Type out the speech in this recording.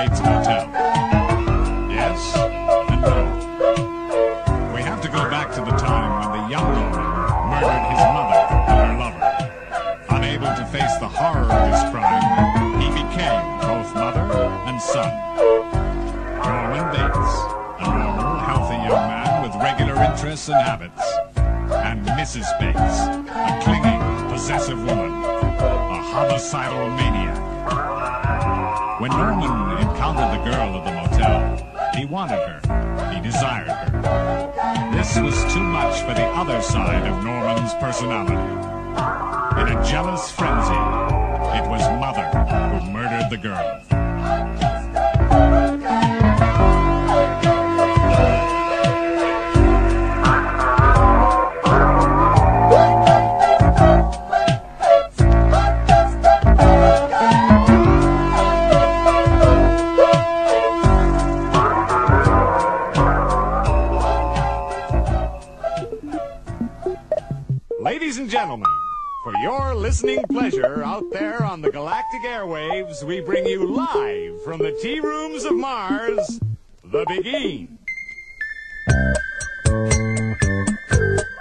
Bates Motel. Yes and no. We have to go back to the time when the young Norman murdered his mother and her lover. Unable to face the horror of his crime, he became both mother and son. Norman Bates, a normal, healthy young man with regular interests and habits. And Mrs. Bates, a clinging, possessive woman, a homicidal maniac. When Norman encountered the girl at the motel, he wanted her, he desired her. This was too much for the other side of Norman's personality. In a jealous frenzy, it was Mother who murdered the girl. Ladies and gentlemen, for your listening pleasure out there on the galactic airwaves, we bring you live from the tea rooms of Mars, The Beguine.